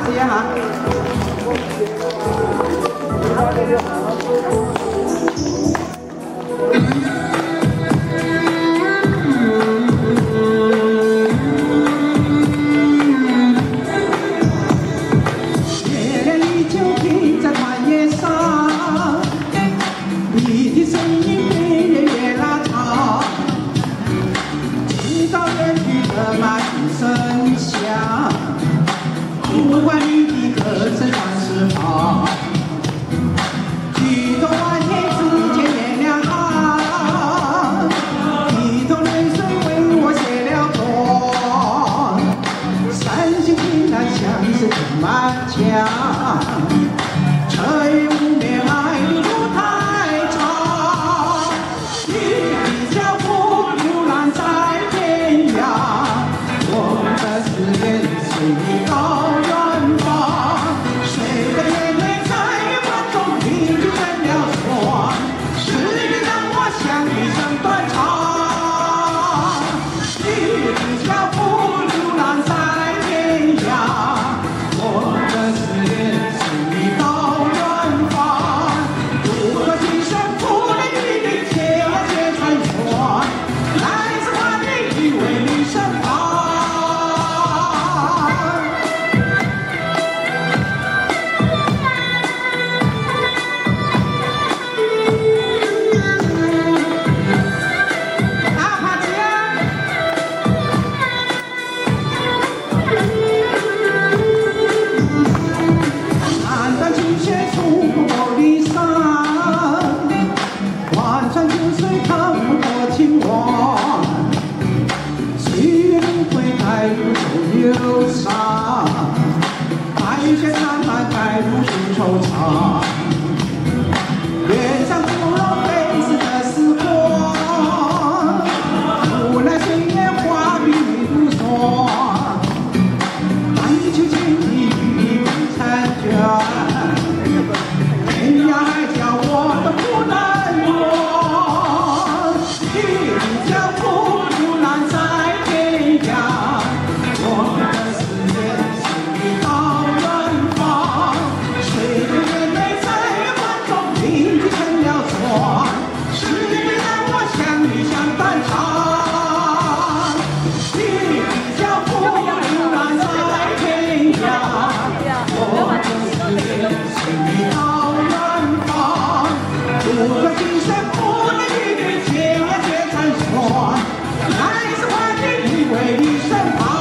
这样哈。月亮依旧停在团叶上，你的身影越远越拉长，直到远去的马蹄声响，呼唤你的歌声传四方。举头望天，只见月亮好，一头泪水为我写了妆，三星平淡像是天满墙，吹无眠爱的路太长，你的脚步流浪在天涯，我们的思念随你到远方，谁的眼泪在月光中凝聚成了霜，是你让我想一生断肠，你的脚步流浪在天涯，我的思念随你到远方，如何今生不能与你天涯却成双，来自花地只为你身旁。淡淡青雪触不过离殇，万川秋水看不过情网，岁月轮回带不走忧伤，白雪长满带不出惆怅，远山不容飞逝的时光，无奈岁月画笔如霜，但求情的雨不残卷，天涯海角我都不能忘，你的脚步流浪在天涯，我的思念随你到远方，谁的眼泪在月光中凝聚成了霜，是你让我想一想断肠，你的脚步流浪在天涯，我的思念随你到远方，如果今生不能与你天涯却成双，来自花地只为你身旁。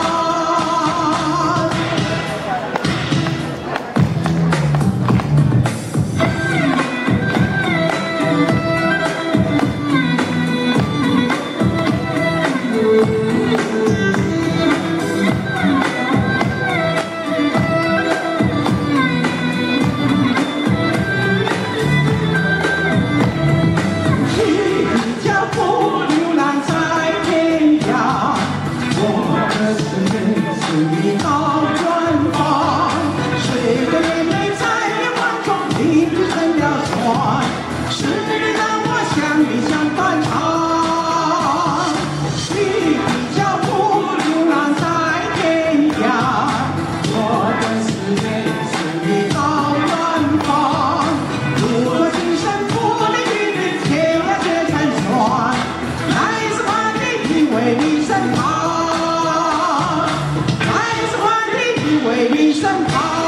你的脚步流浪在天涯，我的思念随你到远方，谁的眼泪在月光中凝聚成了霜，是你让我想一想断肠，你的脚步流浪在天涯，我的思念随你到远方，如果今生不能与你天涯却成双，来自花地只为你身旁，来自花地只为你身旁。